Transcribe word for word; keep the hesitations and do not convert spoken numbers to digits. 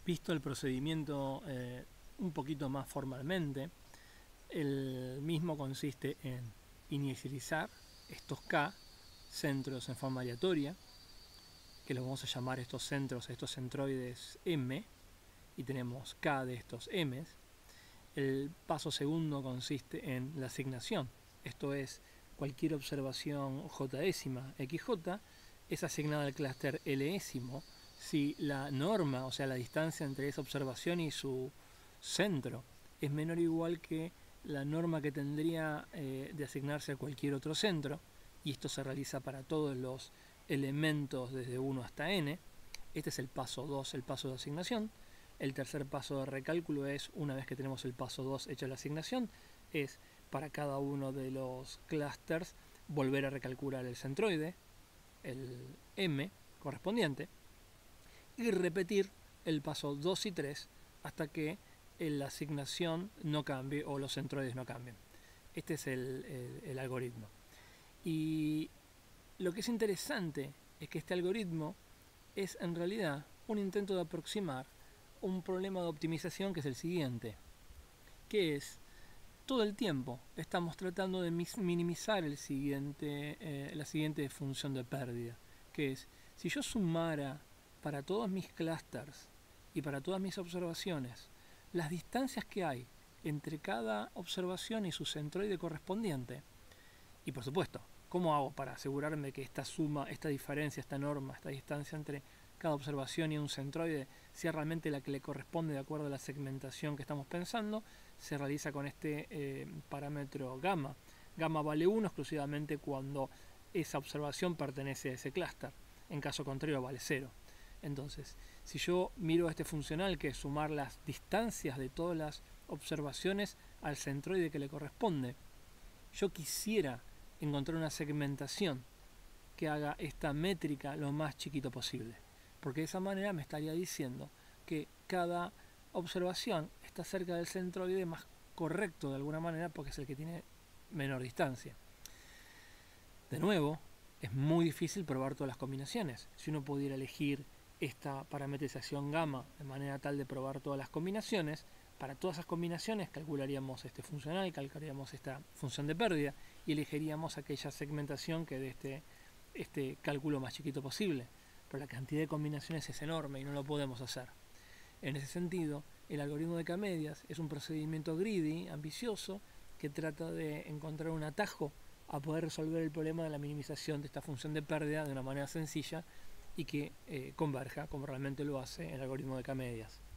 Visto el procedimiento eh, un poquito más formalmente, el mismo consiste en inicializar estos K centros en forma aleatoria, que los vamos a llamar estos centros, estos centroides M, y tenemos K de estos M. El paso segundo consiste en la asignación, esto es, cualquier observación j décima xj es asignada al clúster L-ésimo si la norma, o sea la distancia entre esa observación y su centro, es menor o igual que la norma que tendría eh, de asignarse a cualquier otro centro, y esto se realiza para todos los elementos desde uno hasta n. Este es el paso dos, el paso de asignación. El tercer paso de recálculo es, una vez que tenemos el paso dos hecha la asignación, es para cada uno de los clústeres volver a recalcular el centroide, el M correspondiente, y repetir el paso dos y tres hasta que la asignación no cambie o los centroides no cambien. Este es el, el, el algoritmo. Y lo que es interesante es que este algoritmo es en realidad un intento de aproximar un problema de optimización que es el siguiente, que es todo el tiempo estamos tratando de minimizar el siguiente, eh, la siguiente función de pérdida, que es, si yo sumara para todos mis clústeres y para todas mis observaciones las distancias que hay entre cada observación y su centroide correspondiente, y por supuesto, ¿cómo hago para asegurarme que esta suma, esta diferencia, esta norma, esta distancia entre cada observación y un centroide sea realmente la que le corresponde de acuerdo a la segmentación que estamos pensando? Se realiza con este eh, parámetro gamma. Gamma vale uno exclusivamente cuando esa observación pertenece a ese clúster. En caso contrario vale cero. Entonces, si yo miro este funcional, que es sumar las distancias de todas las observaciones al centroide que le corresponde, yo quisiera encontrar una segmentación que haga esta métrica lo más chiquito posible, porque de esa manera me estaría diciendo que cada observación está cerca del centroide más correcto de alguna manera, porque es el que tiene menor distancia. De nuevo, es muy difícil probar todas las combinaciones. Si uno pudiera elegir esta parametrización gamma de manera tal de probar todas las combinaciones, para todas esas combinaciones calcularíamos este funcional, calcularíamos esta función de pérdida y elegiríamos aquella segmentación que dé este, este cálculo más chiquito posible. Pero la cantidad de combinaciones es enorme y no lo podemos hacer. En ese sentido, el algoritmo de K-medias es un procedimiento greedy, ambicioso, que trata de encontrar un atajo a poder resolver el problema de la minimización de esta función de pérdida de una manera sencilla y que eh, converja, como realmente lo hace el algoritmo de K-medias.